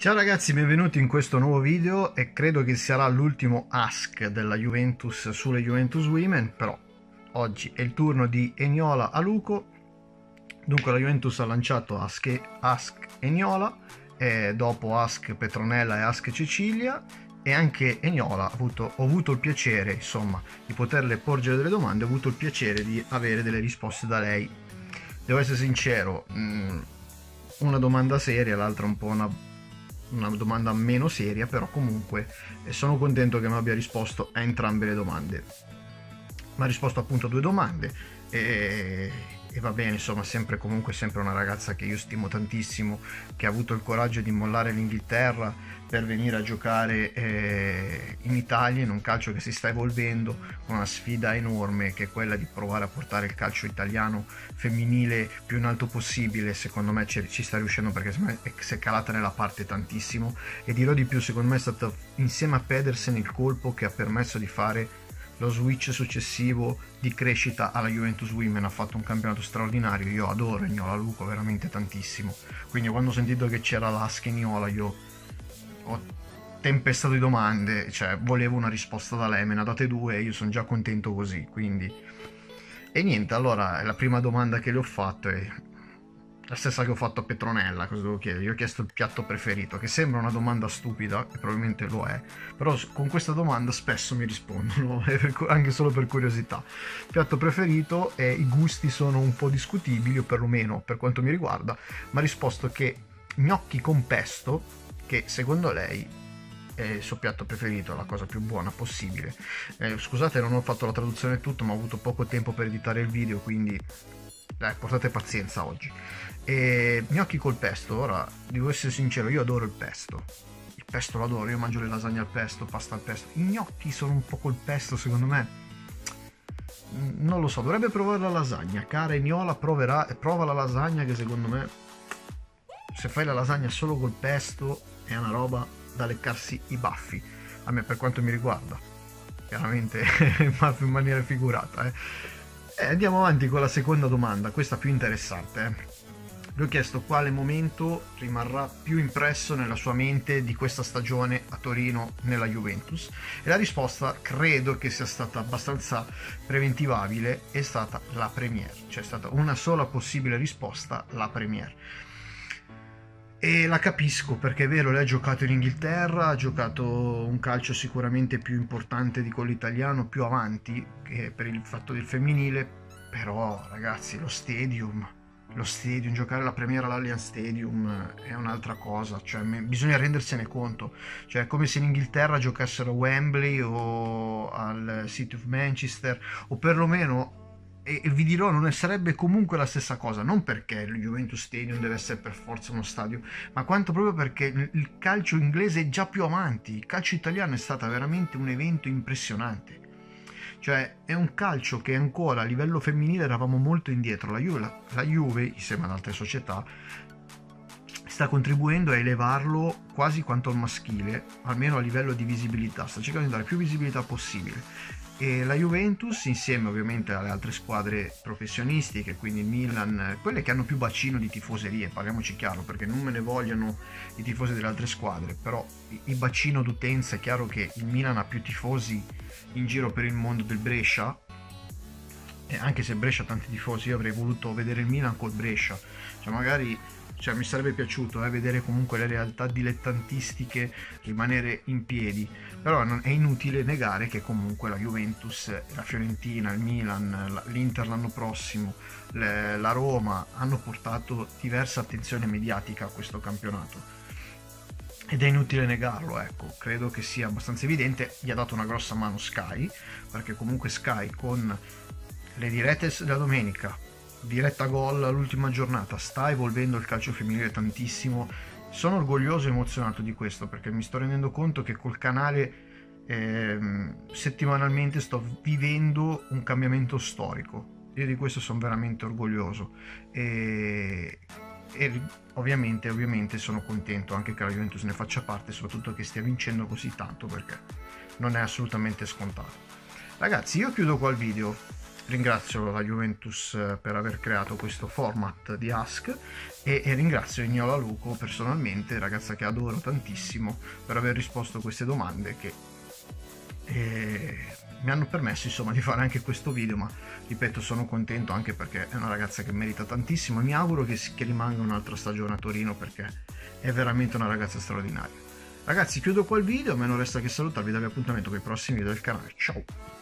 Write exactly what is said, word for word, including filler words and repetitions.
Ciao ragazzi, benvenuti in questo nuovo video e credo che sarà l'ultimo Ask della Juventus sulle Juventus Women, però oggi è il turno di Eniola Aluko. Dunque la Juventus ha lanciato Ask, Ask Eniola, e dopo Ask Petronella e Ask Cecilia, e anche Eniola ha avuto, ho avuto il piacere insomma di poterle porgere delle domande, ho avuto il piacere di avere delle risposte da lei. Devo essere sincero, mh, una domanda seria, l'altra un po' una una domanda meno seria, però comunque sono contento che mi abbia risposto a entrambe le domande. Mi ha risposto appunto a due domande e, e va bene, insomma, sempre comunque sempre una ragazza che io stimo tantissimo, che ha avuto il coraggio di mollare l'Inghilterra per venire a giocare eh, in Italia, in un calcio che si sta evolvendo, con una sfida enorme che è quella di provare a portare il calcio italiano femminile più in alto possibile. Secondo me ci, ci sta riuscendo, perché si è calata nella parte tantissimo, e dirò di più, secondo me è stato insieme a Pedersen il colpo che ha permesso di fare lo switch successivo di crescita alla Juventus Women. Ha fatto un campionato straordinario, io adoro Eniola Aluko veramente tantissimo, quindi quando ho sentito che c'era l'Ask Eniola io ho tempestato di domande, cioè volevo una risposta da lei, me ne ha date due e io sono già contento così, quindi e niente. Allora la prima domanda che le ho fatto è la stessa che ho fatto a Petronella. Cosa devo chiedere? Gli ho chiesto il piatto preferito, che sembra una domanda stupida e probabilmente lo è, però con questa domanda spesso mi rispondono anche solo per curiosità. Piatto preferito, e i gusti sono un po' discutibili, o perlomeno per quanto mi riguarda. Mi ha risposto che gnocchi con pesto, che secondo lei è il suo piatto preferito, la cosa più buona possibile. Eh, scusate, non ho fatto la traduzione tutto, ma ho avuto poco tempo per editare il video, quindi dai, portate pazienza oggi. E gnocchi col pesto, ora devo essere sincero, io adoro il pesto, il pesto lo adoro, io mangio le lasagne al pesto, pasta al pesto. I gnocchi sono un po' col pesto, secondo me non lo so, dovrebbe provare la lasagna. Cara Eniola, proverà, prova la lasagna, che secondo me se fai la lasagna solo col pesto è una roba da leccarsi i baffi, a me per quanto mi riguarda, chiaramente in maniera figurata. eh. E andiamo avanti con la seconda domanda, questa più interessante. eh. Le ho chiesto quale momento rimarrà più impresso nella sua mente di questa stagione a Torino nella Juventus, e la risposta credo che sia stata abbastanza preventivabile, è stata la Premier. C'è stata una sola possibile risposta, la Premier. E la capisco, perché è vero, lei ha giocato in Inghilterra, ha giocato un calcio sicuramente più importante di quello italiano, più avanti che per il fatto del femminile, però ragazzi, lo stadium, lo stadium, giocare la Premier all'Allianz Stadium è un'altra cosa, cioè bisogna rendersene conto, cioè è come se in Inghilterra giocassero a Wembley o al City of Manchester, o perlomeno, e vi dirò, non sarebbe comunque la stessa cosa, non perché il Juventus Stadium deve essere per forza uno stadio, ma quanto proprio perché il calcio inglese è già più avanti. Il calcio italiano è stato veramente un evento impressionante, cioè è un calcio che ancora a livello femminile eravamo molto indietro. La Juve, la, la Juve insieme ad altre società sta contribuendo a elevarlo quasi quanto al maschile, almeno a livello di visibilità, sta cercando di dare più visibilità possibile. E la Juventus, insieme ovviamente alle altre squadre professionistiche, quindi il Milan, quelle che hanno più bacino di tifoserie, parliamoci chiaro, perché non me ne vogliono i tifosi delle altre squadre, però il bacino d'utenza, è chiaro che il Milan ha più tifosi in giro per il mondo del Brescia, e anche se Brescia ha tanti tifosi, io avrei voluto vedere il Milan col Brescia, cioè magari, cioè mi sarebbe piaciuto eh, vedere comunque le realtà dilettantistiche rimanere in piedi, però non, è inutile negare che comunque la Juventus, la Fiorentina, il Milan, l'Inter l'anno prossimo, le, la Roma hanno portato diversa attenzione mediatica a questo campionato, ed è inutile negarlo. Ecco, credo che sia abbastanza evidente. Gli ha dato una grossa mano Sky, perché comunque Sky con le dirette della domenica, diretta gol all'ultima giornata, sta evolvendo il calcio femminile tantissimo. Sono orgoglioso e emozionato di questo, perché mi sto rendendo conto che col canale eh, settimanalmente sto vivendo un cambiamento storico. Io di questo sono veramente orgoglioso, e, e ovviamente, ovviamente sono contento anche che la Juventus ne faccia parte, soprattutto che stia vincendo così tanto, perché non è assolutamente scontato. Ragazzi, io chiudo qua il video. ringrazio la Juventus per aver creato questo format di Ask e, e ringrazio Eniola Luco personalmente, ragazza che adoro tantissimo, per aver risposto a queste domande che eh, mi hanno permesso insomma di fare anche questo video, ma ripeto sono contento anche perché è una ragazza che merita tantissimo e mi auguro che, che rimanga un'altra stagione a Torino perché è veramente una ragazza straordinaria. Ragazzi, chiudo qua il video, a me non resta che salutarvi e darvi appuntamento con i prossimi video del canale. Ciao!